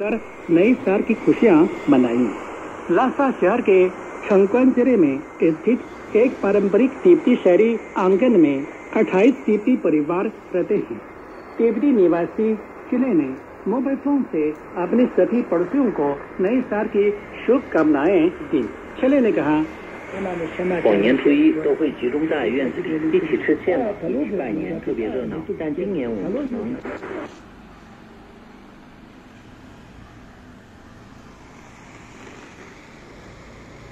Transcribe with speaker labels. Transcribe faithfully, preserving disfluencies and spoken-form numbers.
Speaker 1: मिलकर नई साल की खुशियां मनाई। लासा शहर के छंक्वांजरे में स्थित एक पारंपरिक तिब्बती शहरी आंगन में अट्ठाईस तिब्बती परिवार रहते हैं। तिब्बती निवासी चिले ने मोबाइल फोन से अपने सभी पड़ोसियों को नई साल की शुभकामनाएं दी। चिले ने कहा,
Speaker 2: 往年初一都会集中在院子里一起吃馅，一起拜年，特别热闹。但今年我们